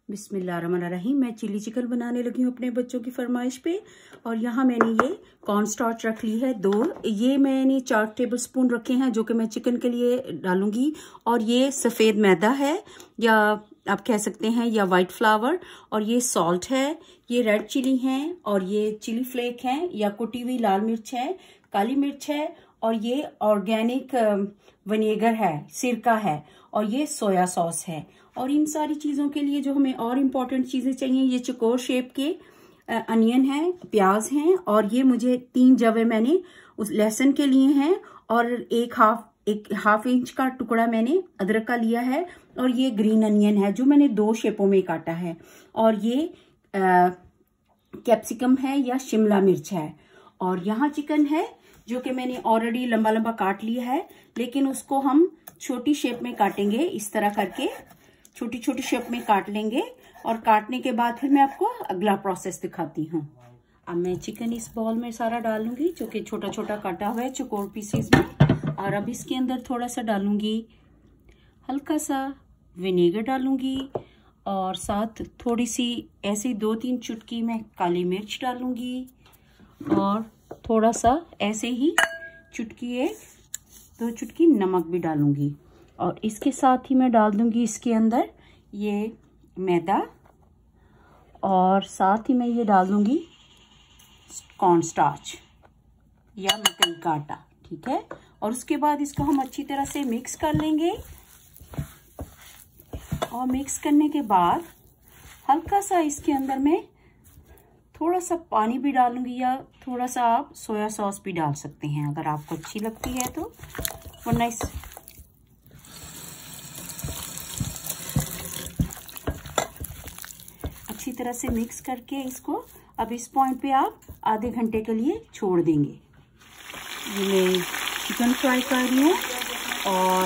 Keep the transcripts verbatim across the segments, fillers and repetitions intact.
बिस्मिल्लाहिर्रहमानिर्रहीम। मैं chilli chicken बनाने लगी हूँ अपने बच्चों की फरमाइश पे। और यहाँ मैंने ये कॉर्न स्टार्च रख ली है दो। ये मैंने चार टेबल स्पून रखे हैं जो कि मैं चिकन के लिए डालूंगी। और ये सफ़ेद मैदा है या आप कह सकते हैं या वाइट फ्लावर। और ये सॉल्ट है, ये रेड चिली है, और ये चिली फ्लेक है या कुटी हुई लाल मिर्च है, काली मिर्च है, और ये ऑर्गेनिक विनेगर है, सिरका है, और ये सोया सॉस है। और इन सारी चीज़ों के लिए जो हमें और इम्पोर्टेंट चीज़ें चाहिए, ये चकोर शेप के अनियन है, प्याज हैं, और ये मुझे तीन जवे मैंने उस लहसुन के लिए हैं, और एक हाफ एक हाफ इंच का टुकड़ा मैंने अदरक का लिया है, और ये ग्रीन अनियन है जो मैंने दो शेपों में काटा है, और ये कैप्सिकम है या शिमला मिर्च है। और यहाँ चिकन है जो कि मैंने ऑलरेडी लंबा लंबा काट लिया है, लेकिन उसको हम छोटी शेप में काटेंगे। इस तरह करके छोटी छोटी शेप में काट लेंगे, और काटने के बाद फिर मैं आपको अगला प्रोसेस दिखाती हूँ। अब मैं चिकन इस बॉल में सारा डालूंगी जो कि छोटा छोटा काटा हुआ है चौकोर पीसेस में। और अब इसके अंदर थोड़ा सा डालूंगी, हल्का सा विनेगर डालूंगी, और साथ थोड़ी सी ऐसे दो तीन चुटकी मैं काली मिर्च डालूंगी, और थोड़ा सा ऐसे ही चुटकी एक दो चुटकी नमक भी डालूंगी। और इसके साथ ही मैं डाल दूंगी इसके अंदर ये मैदा, और साथ ही मैं ये डाल दूंगी कॉर्न स्टार्च या मकई का आटा, ठीक है। और उसके बाद इसको हम अच्छी तरह से मिक्स कर लेंगे। और मिक्स करने के बाद हल्का सा इसके अंदर मैं थोड़ा सा पानी भी डालूंगी, या थोड़ा सा आप सोया सॉस भी डाल सकते हैं अगर आपको अच्छी लगती है तो। वरना इस अच्छी तरह से मिक्स करके इसको अब इस पॉइंट पे आप आधे घंटे के लिए छोड़ देंगे। ये मैं चिकन फ्राई कर रही हूँ, और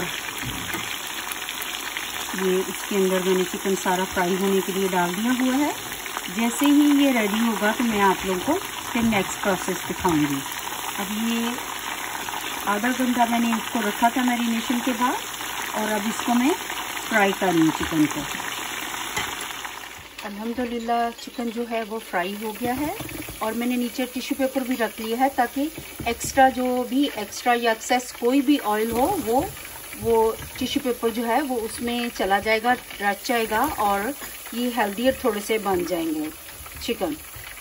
ये इसके अंदर मैंने चिकन सारा फ्राई होने के लिए डाल दिया हुआ है। जैसे ही ये रेडी होगा तो मैं आप लोगों को फिर नेक्स्ट प्रोसेस दिखाऊंगी। अब ये आधा घंटा मैंने इसको रखा था मैरिनेशन के बाद, और अब इसको मैं फ्राई कर रही हूँ चिकन को। अल्हम्दुलिल्लाह चिकन जो है वो फ्राई हो गया है, और मैंने नीचे टिश्यू पेपर भी रख लिया है ताकि एक्स्ट्रा जो भी एक्स्ट्रा या एक्सेस कोई भी ऑयल हो वो वो टिश्यू पेपर जो है वो उसमें चला जाएगा, रच जाएगा, और ये हेल्दियर थोड़े से बन जाएंगे चिकन।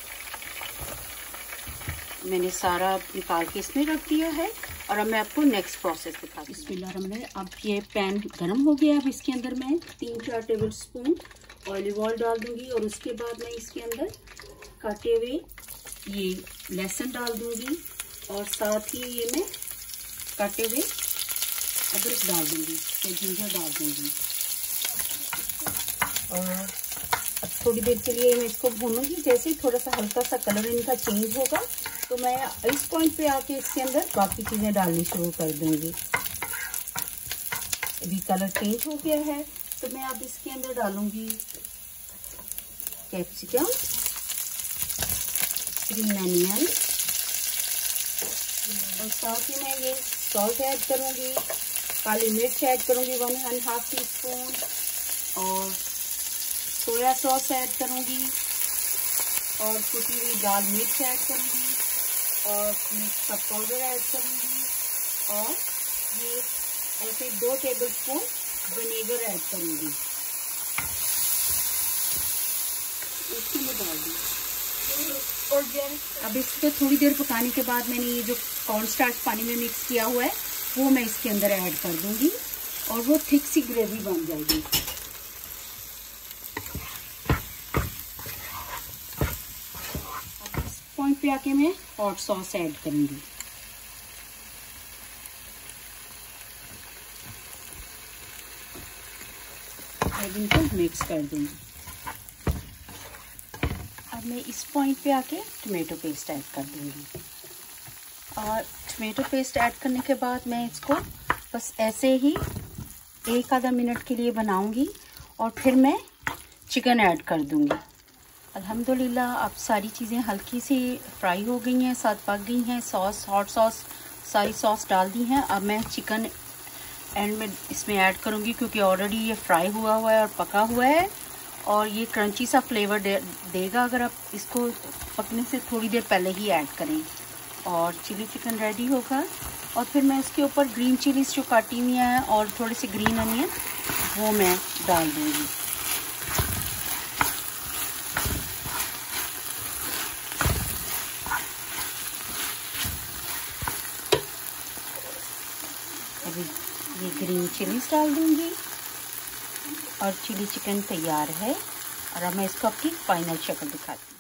मैंने सारा निकाल के इसमें रख दिया है, और अब मैं आपको नेक्स्ट प्रोसेस दिखाती हूँ। बिस्मिल्लाह। अब ये पैन गरम हो गया। अब इसके अंदर मैं तीन चार टेबल स्पून ऑलिव ऑयल डाल दूंगी, और उसके बाद मैं इसके अंदर काटे हुए ये लहसुन डाल दूंगी, और साथ ही ये मैं काटे हुए अदरक डाल दूंगी, या जिंजर डाल दूंगी। और अब थोड़ी देर के लिए मैं इसको भूनूंगी। जैसे ही थोड़ा सा हल्का सा कलर इनका चेंज होगा तो मैं इस पॉइंट पे आके इसके अंदर बाकी चीज़ें डालनी शुरू कर दूंगी। अभी कलर चेंज हो गया है तो मैं अब इसके अंदर डालूंगी कैप्सिकम, ग्रीन अनियन, और साथ ही मैं ये सॉल्ट ऐड करूंगी, काली मिर्च ऐड करूंगी one and half teaspoon, और सोया सॉस ऐड करूंगी, और कुटी हुई दाल मिर्च ऐड करूंगी, और मिर्च का पाउडर ऐड करूंगी, और ये ऐसे दो टेबल स्पून विनेगर ऐड करूंगी। इसके लिए डाल दी। अब इसको थोड़ी देर पकाने के बाद मैंने ये जो कॉर्न स्टार्च पानी में मिक्स किया हुआ है वो मैं इसके अंदर ऐड कर दूंगी, और वो थिक सी ग्रेवी बन जाएगी। अब इस पॉइंट पे आके मैं हॉट सॉस ऐड करूंगी। अब इनको मिक्स कर दूंगी। अब मैं इस पॉइंट पे आके टमाटो पेस्ट ऐड कर दूंगी, और टमाटो पेस्ट ऐड करने के बाद मैं इसको बस ऐसे ही एक आधा मिनट के लिए बनाऊंगी, और फिर मैं चिकन ऐड कर दूंगी। अल्हम्दुलिल्लाह अब सारी चीज़ें हल्की सी फ्राई हो गई हैं, साथ पक गई हैं। सॉस, हॉट सॉस, सारी सॉस डाल दी हैं। अब मैं चिकन एंड में इसमें ऐड करूंगी क्योंकि ऑलरेडी ये फ्राई हुआ हुआ है और पका हुआ है। और ये क्रंची सा फ्लेवर दे, देगा अगर आप इसको पकने से थोड़ी देर पहले ही ऐड करें। और चिली चिकन रेडी होगा और फिर मैं इसके ऊपर ग्रीन चिलीज जो काटी हुई हैं और थोड़े से ग्रीन अनियन वो मैं डाल दूँगी। अभी ये ग्रीन चिलीज डाल दूँगी और चिली चिकन तैयार है। और अब मैं इसको अपनी फाइनल शक्ल दिखाती हूँ।